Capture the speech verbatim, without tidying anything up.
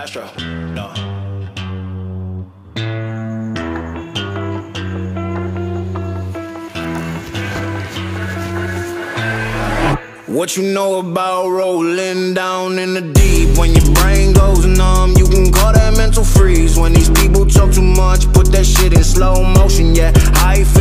Astro, no. What you know about rolling down in the deep? When your brain goes numb, you can call that mental freeze. When these people talk too much, put that shit in slow motion, yeah. I